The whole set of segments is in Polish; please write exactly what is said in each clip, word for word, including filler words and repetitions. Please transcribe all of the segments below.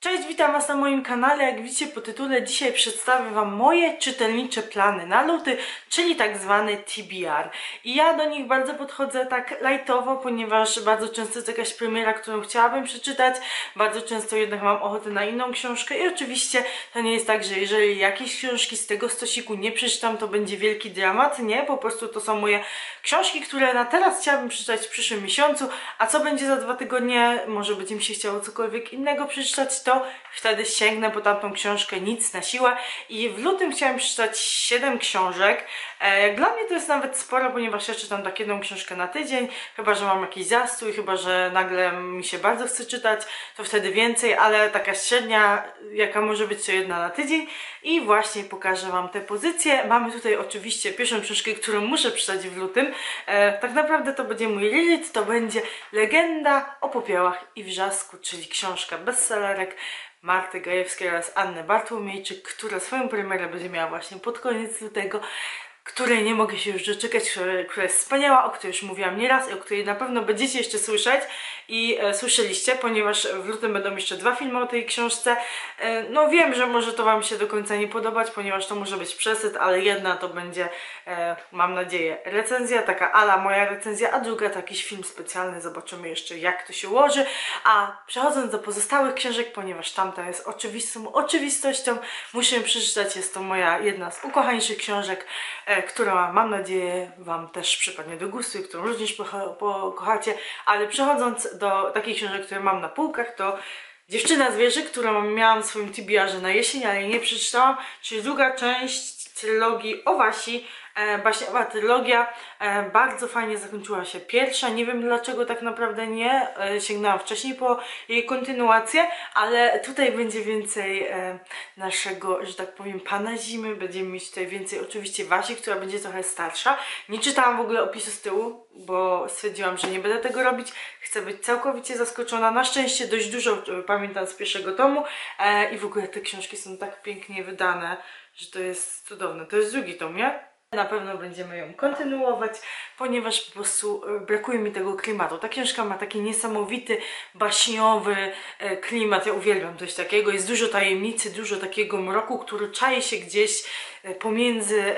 Cześć, witam Was na moim kanale. Jak widzicie po tytule, dzisiaj przedstawię Wam moje czytelnicze plany na luty, czyli tak zwany T B R. I ja do nich bardzo podchodzę tak lightowo, ponieważ bardzo często jest jakaś premiera, którą chciałabym przeczytać, bardzo często jednak mam ochotę na inną książkę i oczywiście to nie jest tak, że jeżeli jakieś książki z tego stosiku nie przeczytam, to będzie wielki dramat. Nie, po prostu to są moje książki, które na teraz chciałabym przeczytać w przyszłym miesiącu, a co będzie za dwa tygodnie, może będzie mi się chciało cokolwiek innego przeczytać, to wtedy sięgnę po tamtą książkę, nic na siłę. I w lutym chciałam przeczytać siedem książek. E, jak dla mnie to jest nawet sporo, ponieważ ja czytam tak jedną książkę na tydzień, chyba że mam jakiś zastój, chyba że nagle mi się bardzo chce czytać, to wtedy więcej, ale taka średnia, jaka może być, to jedna na tydzień. I właśnie pokażę Wam te pozycje. Mamy tutaj oczywiście pierwszą książkę, którą muszę przeczytać w lutym. E, tak naprawdę to będzie mój Lilith, to będzie Legenda o popiołach i wrzasku, czyli książka bestsellerek Marty Gajewskiej oraz Anny Bartłomiejczyk, która swoją premierę będzie miała właśnie pod koniec lutego, której nie mogę się już doczekać, która, która jest wspaniała, o której już mówiłam nieraz i o której na pewno będziecie jeszcze słyszeć i e, słyszeliście, ponieważ w lutym będą jeszcze dwa filmy o tej książce. E, no wiem, że może to Wam się do końca nie podobać, ponieważ to może być przesyt, ale jedna to będzie, e, mam nadzieję, recenzja, taka ala moja recenzja, a druga to jakiś film specjalny, zobaczymy jeszcze jak to się ułoży. A przechodząc do pozostałych książek, ponieważ tamta jest oczywistą oczywistością, muszę ją przeczytać, jest to moja jedna z ukochańszych książek, która mam nadzieję Wam też przypadnie do gustu i którą również pokochacie, ale przechodząc do takich książek, które mam na półkach, to Dziewczyna z wieży, którą miałam w swoim T B R-ze na jesień, ale jej nie przeczytałam, czyli druga część trylogii o Wasi, e, baśniowa trylogia, e, bardzo fajnie zakończyła się pierwsza, nie wiem dlaczego tak naprawdę nie, e, sięgnęłam wcześniej po jej kontynuację, ale tutaj będzie więcej e, naszego, że tak powiem, pana zimy, będziemy mieć tutaj więcej oczywiście Wasi, która będzie trochę starsza. Nie czytałam w ogóle opisu z tyłu, bo stwierdziłam, że nie będę tego robić, chcę być całkowicie zaskoczona, na szczęście dość dużo pamiętam z pierwszego tomu e, i w ogóle te książki są tak pięknie wydane, że to jest cudowne. To jest drugi tom, nie? Na pewno będziemy ją kontynuować, ponieważ po prostu brakuje mi tego klimatu. Ta książka ma taki niesamowity, baśniowy klimat. Ja uwielbiam coś takiego. Jest dużo tajemnicy, dużo takiego mroku, który czai się gdzieś pomiędzy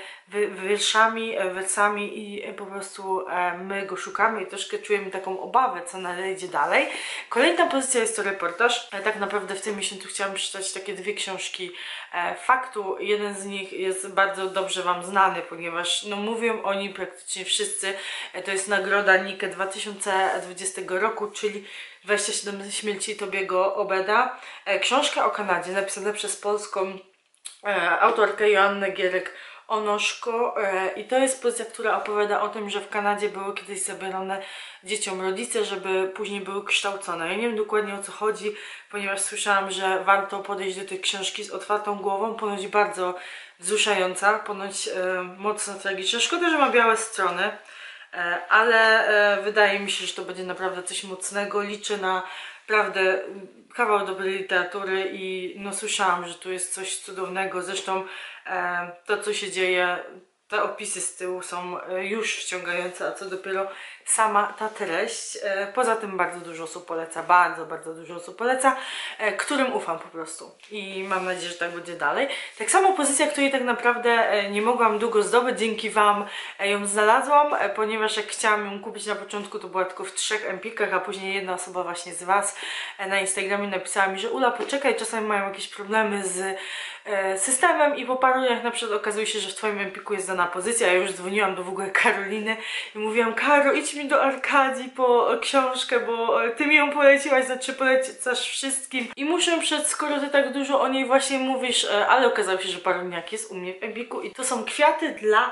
wierszami, wersami i po prostu my go szukamy i troszkę czujemy taką obawę, co nadejdzie dalej. Kolejna pozycja jest to reportaż. Tak naprawdę w tym miesiącu chciałam przeczytać takie dwie książki faktu. Jeden z nich jest bardzo dobrze Wam znany, ponieważ no, mówią o nim praktycznie wszyscy. To jest nagroda Nike dwa tysiące dwudziestego roku, czyli dwadzieścia siedem śmierci Tobiego Obeda. Książka o Kanadzie, napisana przez polską autorkę Joannę Gierek-Onoszko i to jest pozycja, która opowiada o tym, że w Kanadzie były kiedyś zabierane dzieciom rodzice, żeby później były kształcone. Ja nie wiem dokładnie o co chodzi, ponieważ słyszałam, że warto podejść do tej książki z otwartą głową, ponoć bardzo wzruszająca, ponoć e, mocno tragiczna. Szkoda, że ma białe strony, e, ale e, wydaje mi się, że to będzie naprawdę coś mocnego. Liczę na naprawdę kawał dobrej literatury i no słyszałam, że tu jest coś cudownego. Zresztą e, to, co się dzieje, te opisy z tyłu są już wciągające, a co dopiero sama ta treść. Poza tym bardzo dużo osób poleca, bardzo, bardzo dużo osób poleca, którym ufam po prostu. I mam nadzieję, że tak będzie dalej. Tak samo pozycja, której tak naprawdę nie mogłam długo zdobyć, dzięki Wam ją znalazłam, ponieważ jak chciałam ją kupić na początku, to była tylko w trzech empikach, a później jedna osoba właśnie z Was na Instagramie napisała mi, że Ula, poczekaj, czasami mają jakieś problemy z systemem i po paru dniach na przykład okazuje się, że w Twoim empiku jest dana pozycja. Ja już dzwoniłam do w ogóle Karoliny i mówiłam: Karo, idź mi do Arkadii po książkę, bo Ty mi ją poleciłaś, znaczy polecasz wszystkim i muszę przed, skoro Ty tak dużo o niej właśnie mówisz, ale okazało się, że paruniak jest u mnie w empiku i to są kwiaty dla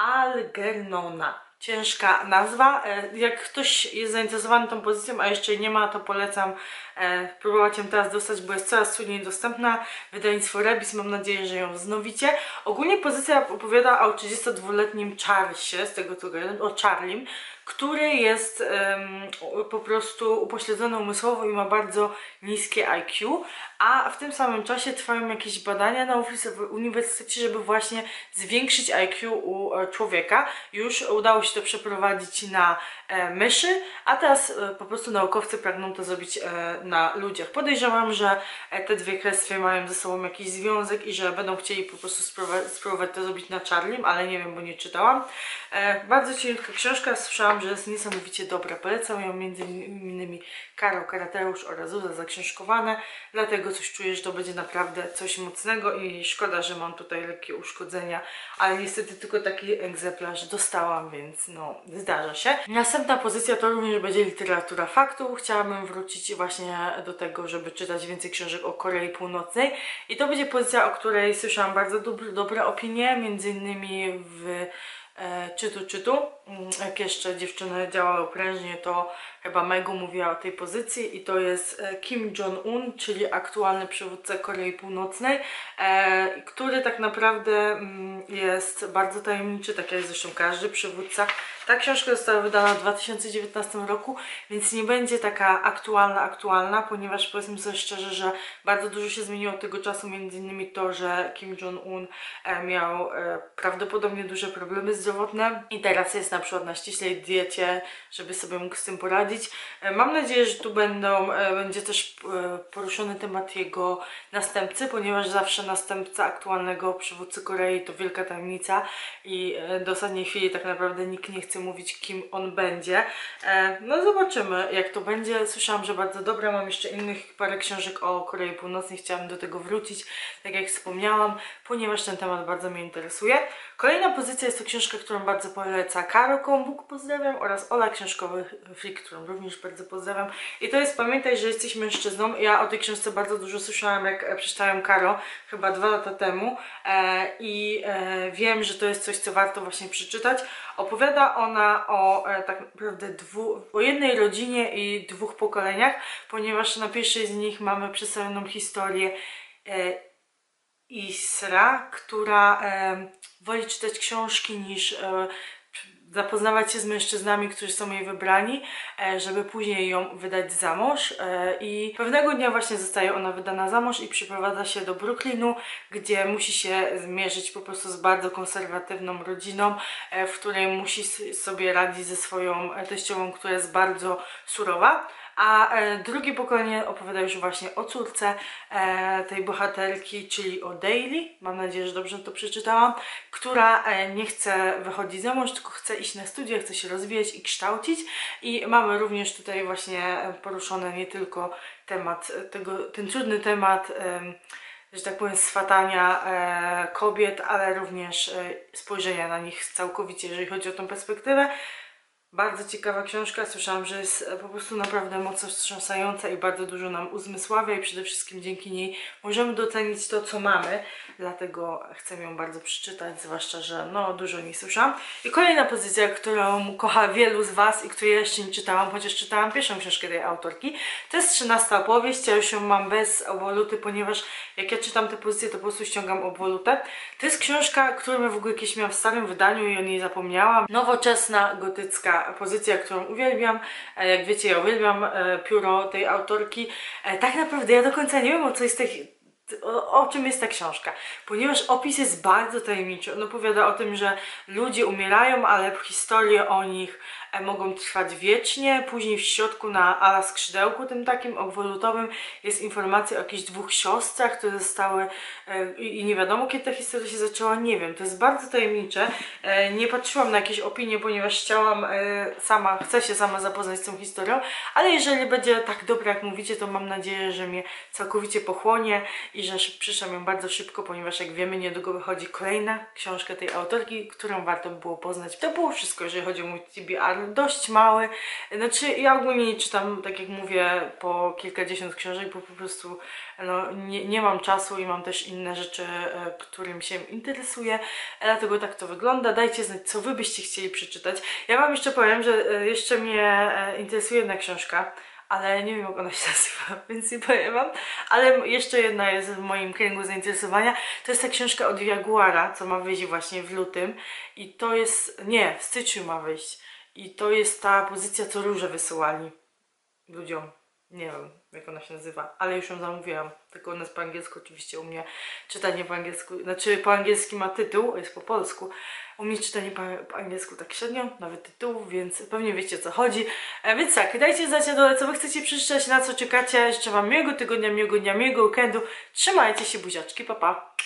Algernona. Ciężka nazwa. Jak ktoś jest zainteresowany tą pozycją, a jeszcze jej nie ma, to polecam e, próbować ją teraz dostać, bo jest coraz trudniej dostępna. Wydawnictwo Rebis, mam nadzieję, że ją wznowicie. Ogólnie pozycja opowiada o trzydziestodwuletnim Charlesie, z tego co wiem, o Charlim, który jest um, po prostu upośledzony umysłowo i ma bardzo niskie I Q, a w tym samym czasie trwają jakieś badania na uniwersytecie, żeby właśnie zwiększyć I Q u człowieka. Już udało się to przeprowadzić na e, myszy, a teraz e, po prostu naukowcy pragną to zrobić e, na ludziach. Podejrzewam, że te dwie kwestie mają ze sobą jakiś związek i że będą chcieli po prostu spróbować, spróbować to zrobić na Charlim, ale nie wiem, bo nie czytałam. E, bardzo ciężka książka, słyszałam, że jest niesamowicie dobra. Polecam ją między innymi Karol Karateusz oraz Zuza Zaksiążkowane, dlatego coś czuję, że to będzie naprawdę coś mocnego i szkoda, że mam tutaj lekkie uszkodzenia, ale niestety tylko taki egzemplarz dostałam, więc no, zdarza się. Następna pozycja to również będzie literatura faktu. Chciałabym wrócić właśnie do tego, żeby czytać więcej książek o Korei Północnej i to będzie pozycja, o której słyszałam bardzo dobre, dobre opinie, między innymi w e, Czytu Czytu. Jak jeszcze dziewczyny działały prężnie, to chyba Megu mówiła o tej pozycji i to jest Kim Jong-un, czyli aktualny przywódca Korei Północnej, e, który tak naprawdę mm, jest bardzo tajemniczy, tak jak zresztą każdy przywódca. Ta książka została wydana w dwa tysiące dziewiętnastym roku, więc nie będzie taka aktualna, aktualna, ponieważ powiedzmy sobie szczerze, że bardzo dużo się zmieniło od tego czasu, między innymi to, że Kim Jong-un e, miał e, prawdopodobnie duże problemy zdrowotne i teraz jest na przykład na ściślej diecie, żeby sobie mógł z tym poradzić. E, mam nadzieję, że tu będą, e, będzie też e, poruszony temat jego następcy, ponieważ zawsze następca aktualnego przywódcy Korei to wielka tajemnica i e, do ostatniej chwili tak naprawdę nikt nie chce mówić, kim on będzie. E, no zobaczymy, jak to będzie. Słyszałam, że bardzo dobre. Mam jeszcze innych parę książek o Korei Północnej. Chciałam do tego wrócić, tak jak wspomniałam, ponieważ ten temat bardzo mnie interesuje. Kolejna pozycja jest to książka, którą bardzo poleca Karo Kombuk, pozdrawiam, oraz Ola Książkowy Freak, którą również bardzo pozdrawiam. I to jest Pamiętaj, że jesteś mężczyzną. Ja o tej książce bardzo dużo słyszałam, jak przeczytałem Karo, chyba dwa lata temu e, i e, wiem, że to jest coś, co warto właśnie przeczytać. Opowiada ona o e, tak naprawdę dwu, o jednej rodzinie i dwóch pokoleniach, ponieważ na pierwszej z nich mamy przedstawioną historię e, Isra, która e, woli czytać książki niż e, zapoznawać się z mężczyznami, którzy są jej wybrani, e, żeby później ją wydać za mąż. E, I pewnego dnia właśnie zostaje ona wydana za mąż i przyprowadza się do Brooklynu, gdzie musi się zmierzyć po prostu z bardzo konserwatywną rodziną, e, w której musi sobie radzić ze swoją teściową, która jest bardzo surowa. A e, drugie pokolenie opowiada już właśnie o córce e, tej bohaterki, czyli o Daily, mam nadzieję, że dobrze to przeczytałam, która e, nie chce wychodzić za mąż, tylko chce iść na studia, chce się rozwijać i kształcić. I mamy również tutaj właśnie poruszony nie tylko temat tego, ten trudny temat, e, że tak powiem, swatania e, kobiet, ale również e, spojrzenia na nich całkowicie, jeżeli chodzi o tą perspektywę. Bardzo ciekawa książka, słyszałam, że jest po prostu naprawdę mocno wstrząsająca i bardzo dużo nam uzmysławia i przede wszystkim dzięki niej możemy docenić to, co mamy, dlatego chcę ją bardzo przeczytać, zwłaszcza, że no dużo nie słyszałam. I kolejna pozycja, którą kocha wielu z Was i której jeszcze nie czytałam, chociaż czytałam pierwszą książkę tej autorki, to jest trzynasta opowieść. Ja już ją mam bez obwoluty, ponieważ jak ja czytam tę pozycję, to po prostu ściągam obwolutę. To jest książka, którą ja w ogóle kiedyś miałam w starym wydaniu i o niej zapomniałam. Nowoczesna, gotycka pozycja, którą uwielbiam. Jak wiecie, ja uwielbiam pióro tej autorki. Tak naprawdę ja do końca nie wiem, o co jest tej, o, o czym jest ta książka, ponieważ opis jest bardzo tajemniczy. On opowiada o tym, że ludzie umierają, ale historie o nich mogą trwać wiecznie. Później w środku na ala skrzydełku tym takim obwolutowym jest informacja o jakichś dwóch siostrach, które zostały e, i nie wiadomo, kiedy ta historia się zaczęła, nie wiem, to jest bardzo tajemnicze. E, nie patrzyłam na jakieś opinie, ponieważ chciałam e, sama, chcę się sama zapoznać z tą historią, ale jeżeli będzie tak dobra, jak mówicie, to mam nadzieję, że mnie całkowicie pochłonie i że przeczytam ją bardzo szybko, ponieważ jak wiemy, niedługo wychodzi kolejna książka tej autorki, którą warto by było poznać. To było wszystko, jeżeli chodzi o mój T B R. Dość mały. Znaczy ja ogólnie nie czytam, tak jak mówię, po kilkadziesiąt książek, bo po prostu no, nie, nie mam czasu i mam też inne rzeczy, e, którym się interesuję. Dlatego tak to wygląda. Dajcie znać, co wy byście chcieli przeczytać. Ja wam jeszcze powiem, że e, jeszcze mnie e, interesuje jedna książka, ale nie wiem, jak ona się nazywa, więc nie powiem wam. Ale jeszcze jedna jest w moim kręgu zainteresowania. To jest ta książka od Jaguara, co ma wyjść właśnie w lutym. I to jest... nie, w styczniu ma wyjść. I to jest ta pozycja, co róże wysyłali ludziom. Nie wiem. jak ona się nazywa, ale już ją zamówiłam, tylko ona jest po angielsku oczywiście, u mnie czytanie po angielsku, znaczy po angielsku ma tytuł, jest po polsku, u mnie czytanie po, po angielsku tak średnio, nawet tytułów, więc pewnie wiecie o co chodzi. E, więc tak, dajcie znać na dole, co wy chcecie przeczytać, na co czekacie, życzę wam miłego tygodnia, miłego dnia, miłego weekendu, trzymajcie się, buziaczki, pa pa!